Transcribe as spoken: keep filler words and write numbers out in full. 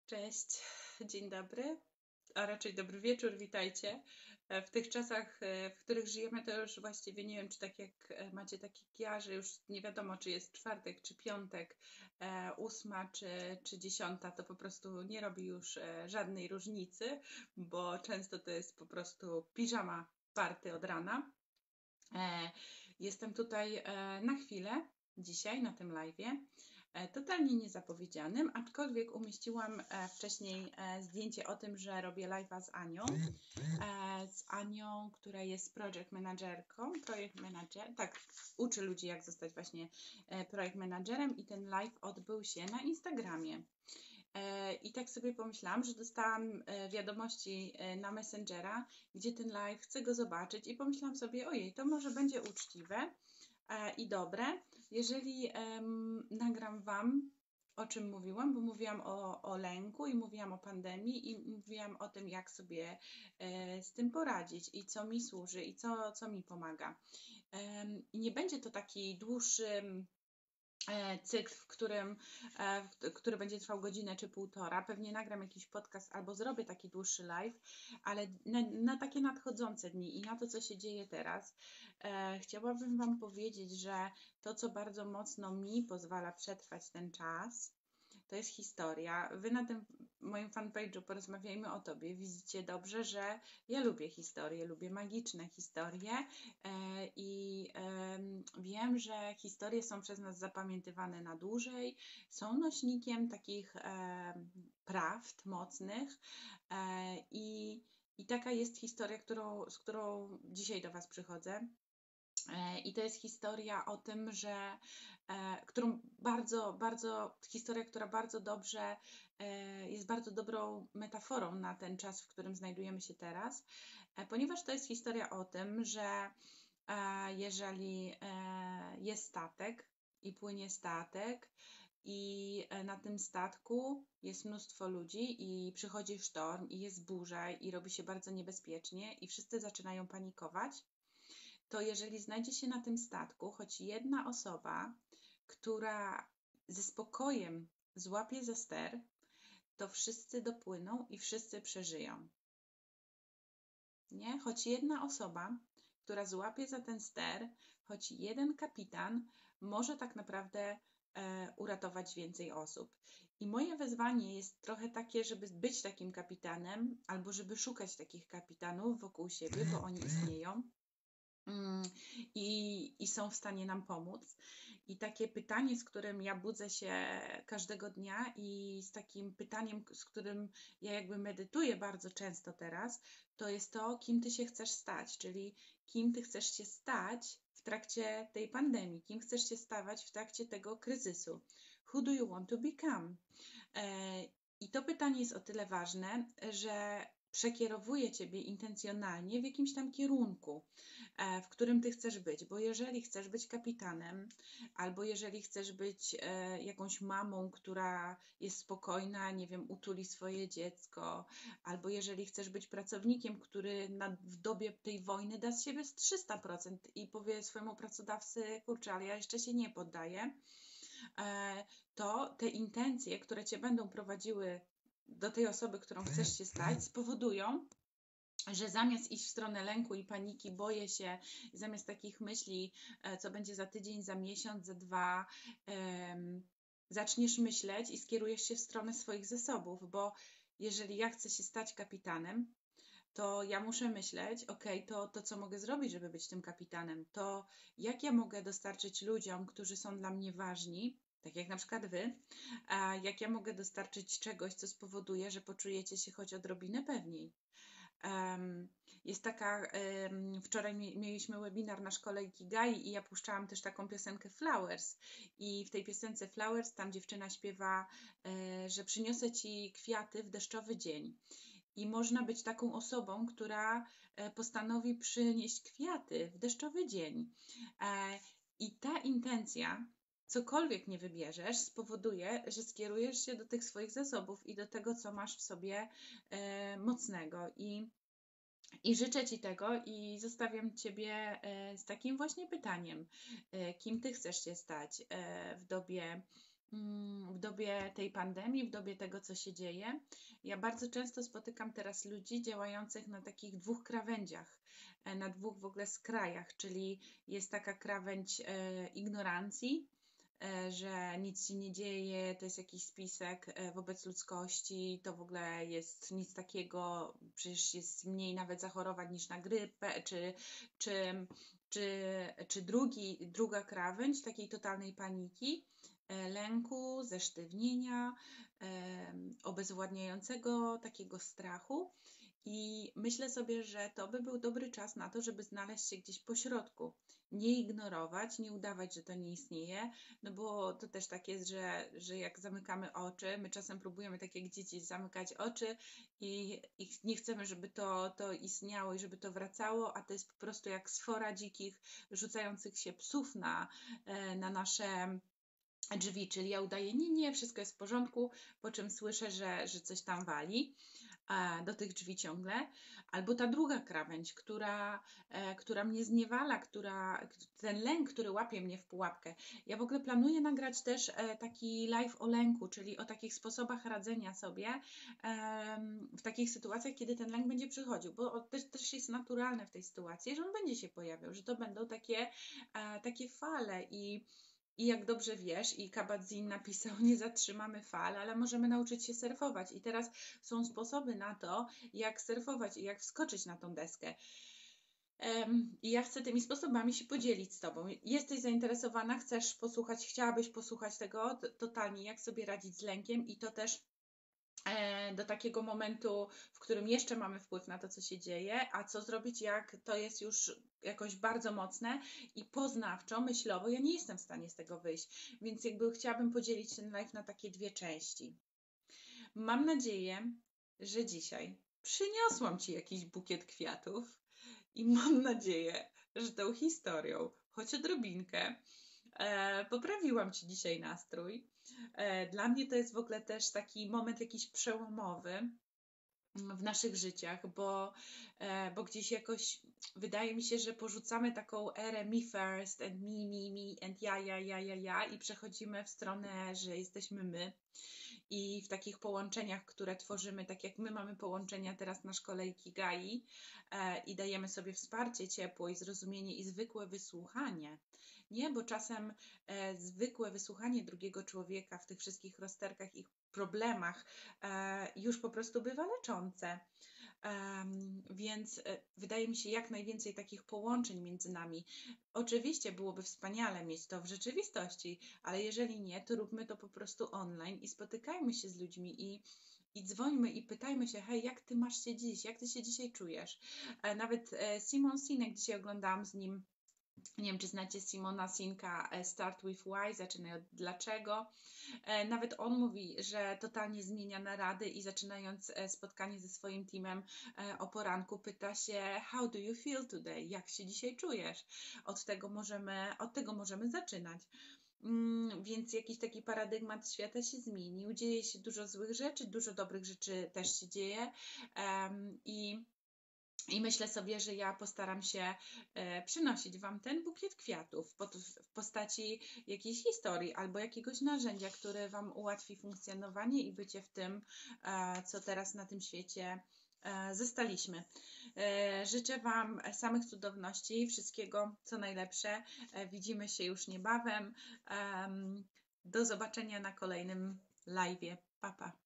Cześć, dzień dobry, a raczej dobry wieczór, witajcie. E, W tych czasach, e, w których żyjemy, to już właściwie nie wiem, czy tak jak e, macie tak jak ja, że już nie wiadomo, czy jest czwartek, czy piątek, e, ósma, czy, czy dziesiąta, to po prostu nie robi już e, żadnej różnicy, bo często to jest po prostu piżama party od rana. E, Jestem tutaj e, na chwilę, dzisiaj na tym live'ie, e, totalnie niezapowiedzianym, aczkolwiek umieściłam e, wcześniej e, zdjęcie o tym, że robię live'a z Anią, e, z Anią, która jest project managerką, projekt manager, tak, uczy ludzi jak zostać właśnie e, projekt managerem i ten live odbył się na Instagramie. E, I tak sobie pomyślałam, że dostałam e, wiadomości e, na Messengera, gdzie ten live, chcę go zobaczyć i pomyślałam sobie, ojej, to może będzie uczciwe e, i dobre, jeżeli em, nagram Wam, o czym mówiłam, bo mówiłam o, o lęku i mówiłam o pandemii i mówiłam o tym, jak sobie e, z tym poradzić i co mi służy i co, co mi pomaga. Em, I nie będzie to taki dłuższy e, cykl, w którym, e, w- który będzie trwał godzinę czy półtora. Pewnie nagram jakiś podcast albo zrobię taki dłuższy live, ale na, na takie nadchodzące dni i na to, co się dzieje teraz, e, chciałabym Wam powiedzieć, że to, co bardzo mocno mi pozwala przetrwać ten czas, to jest historia. Wy na tym moim fanpage'u Porozmawiajmy o Tobie widzicie dobrze, że ja lubię historie, lubię magiczne historie e, i em, wiem, że historie są przez nas zapamiętywane na dłużej, są nośnikiem takich em, prawd mocnych e, i, i taka jest historia, którą, z którą dzisiaj do Was przychodzę. E, I to jest historia o tym, że e, którą bardzo, bardzo, historia, która bardzo dobrze e, jest bardzo dobrą metaforą na ten czas, w którym znajdujemy się teraz, e, ponieważ to jest historia o tym, że e, jeżeli e, jest statek i płynie statek, i e, na tym statku jest mnóstwo ludzi, i przychodzi sztorm, i jest burza, i robi się bardzo niebezpiecznie, i wszyscy zaczynają panikować, to jeżeli znajdzie się na tym statku choć jedna osoba, która ze spokojem złapie za ster, to wszyscy dopłyną i wszyscy przeżyją. Nie? Choć jedna osoba, która złapie za ten ster, choć jeden kapitan może tak naprawdę e, uratować więcej osób. I moje wezwanie jest trochę takie, żeby być takim kapitanem, albo żeby szukać takich kapitanów wokół siebie, bo oni istnieją. Mm, i, i są w stanie nam pomóc. I takie pytanie, z którym ja budzę się każdego dnia, i z takim pytaniem, z którym ja jakby medytuję bardzo często teraz, to jest to, kim ty się chcesz stać, czyli kim ty chcesz się stać w trakcie tej pandemii, kim chcesz się stawać w trakcie tego kryzysu. Who do you want to become? E, I to pytanie jest o tyle ważne, że przekierowuje ciebie intencjonalnie w jakimś tam kierunku, e, w którym ty chcesz być, bo jeżeli chcesz być kapitanem, albo jeżeli chcesz być e, jakąś mamą, która jest spokojna, nie wiem, utuli swoje dziecko, albo jeżeli chcesz być pracownikiem, który na, w dobie tej wojny da z siebie z trzysta procent i powie swojemu pracodawcy, kurczę, ale ja jeszcze się nie poddaję, e, to te intencje, które cię będą prowadziły do tej osoby, którą chcesz się stać, spowodują, że zamiast iść w stronę lęku i paniki, boję się, zamiast takich myśli, e, co będzie za tydzień, za miesiąc, za dwa, em, zaczniesz myśleć i skierujesz się w stronę swoich zasobów, bo jeżeli ja chcę się stać kapitanem, to ja muszę myśleć, ok, to, to co mogę zrobić, żeby być tym kapitanem, to jak ja mogę dostarczyć ludziom, którzy są dla mnie ważni, tak jak na przykład wy, a jak ja mogę dostarczyć czegoś, co spowoduje, że poczujecie się choć odrobinę pewniej. Em, Jest taka, em, wczoraj mi- mieliśmy webinar na szkole Ikigai i ja puszczałam też taką piosenkę Flowers, i w tej piosence Flowers tam dziewczyna śpiewa, e, że przyniosę ci kwiaty w deszczowy dzień. I można być taką osobą, która e, postanowi przynieść kwiaty w deszczowy dzień. E, I ta intencja, cokolwiek nie wybierzesz, spowoduje, że skierujesz się do tych swoich zasobów i do tego, co masz w sobie e, mocnego. I i życzę Ci tego i zostawiam Ciebie e, z takim właśnie pytaniem, e, kim Ty chcesz się stać e, w dobie mm, w dobie tej pandemii, w dobie tego, co się dzieje. Ja bardzo często spotykam teraz ludzi działających na takich dwóch krawędziach, e, na dwóch w ogóle skrajach, czyli jest taka krawędź e, ignorancji, e, że nic się nie dzieje, to jest jakiś spisek e, wobec ludzkości, to w ogóle jest nic takiego, przecież jest mniej nawet zachorowań niż na grypę, czy, czy, czy, czy drugi, druga krawędź takiej totalnej paniki, e, lęku, zesztywnienia, e, obezwładniającego takiego strachu. I myślę sobie, że to by był dobry czas na to, żeby znaleźć się gdzieś po środku. Nie ignorować, nie udawać, że to nie istnieje, no bo to też tak jest, że, że jak zamykamy oczy, my czasem próbujemy tak jak dzieci zamykać oczy i, i nie chcemy, żeby to, to istniało i żeby to wracało, a to jest po prostu jak sfora dzikich rzucających się psów na, e, na nasze drzwi, czyli ja udaję, nie, nie, wszystko jest w porządku, po czym słyszę, że, że coś tam wali e, do tych drzwi ciągle, albo ta druga krawędź, która, e, która mnie zniewala, która, ten lęk, który łapie mnie w pułapkę. Ja w ogóle planuję nagrać też e, taki live o lęku, czyli o takich sposobach radzenia sobie em, w takich sytuacjach, kiedy ten lęk będzie przychodził, bo to też, też jest naturalne w tej sytuacji, że on będzie się pojawiał, że to będą takie, e, takie fale i i jak dobrze wiesz, i Kabat-Zinn napisał, nie zatrzymamy fal, ale możemy nauczyć się surfować. I teraz są sposoby na to, jak surfować i jak wskoczyć na tą deskę. Em, I ja chcę tymi sposobami się podzielić z Tobą. Jesteś zainteresowana, chcesz posłuchać, chciałabyś posłuchać tego t- totalnie, jak sobie radzić z lękiem i to też e, do takiego momentu, w którym jeszcze mamy wpływ na to, co się dzieje, a co zrobić, jak to jest już jakoś bardzo mocne i poznawczo, myślowo, ja nie jestem w stanie z tego wyjść. Więc jakby chciałabym podzielić ten live na takie dwie części. Mam nadzieję, że dzisiaj przyniosłam Ci jakiś bukiet kwiatów i mam nadzieję, że tą historią, choć odrobinkę, e, poprawiłam Ci dzisiaj nastrój. E, Dla mnie to jest w ogóle też taki moment jakiś przełomowy w naszych życiach, bo, e, bo gdzieś jakoś wydaje mi się, że porzucamy taką erę me first and me, me, me and ja, ja, ja, ja, ja i przechodzimy w stronę, że jesteśmy my i w takich połączeniach, które tworzymy, tak jak my mamy połączenia teraz na szkole Ikigai e, i dajemy sobie wsparcie, ciepło i zrozumienie i zwykłe wysłuchanie, nie? Bo czasem e, zwykłe wysłuchanie drugiego człowieka w tych wszystkich rozterkach, ich problemach e, już po prostu bywa leczące. Um, więc e, wydaje mi się jak najwięcej takich połączeń między nami. Oczywiście byłoby wspaniale mieć to w rzeczywistości, ale jeżeli nie, to róbmy to po prostu online i spotykajmy się z ludźmi i, i dzwońmy i pytajmy się, hej, jak ty masz się dziś, jak ty się dzisiaj czujesz? E, nawet e, Simon Sinek, dzisiaj oglądałam z nim, nie wiem, czy znacie Simona Sinka, e, Start with Why, zaczynaj od dlaczego. E, Nawet on mówi, że totalnie zmienia narady i zaczynając e, spotkanie ze swoim teamem e, o poranku pyta się how do you feel today? Jak się dzisiaj czujesz? Od tego możemy, od tego możemy zaczynać. Mm, Więc jakiś taki paradygmat świata się zmienił. Dzieje się dużo złych rzeczy, dużo dobrych rzeczy też się dzieje. Em, I i myślę sobie, że ja postaram się e, przynosić Wam ten bukiet kwiatów pod, w postaci jakiejś historii albo jakiegoś narzędzia, które Wam ułatwi funkcjonowanie i bycie w tym, e, co teraz na tym świecie e, zostaliśmy. E, życzę Wam samych cudowności, wszystkiego co najlepsze. E, widzimy się już niebawem. Em, do zobaczenia na kolejnym live'ie. Pa, pa.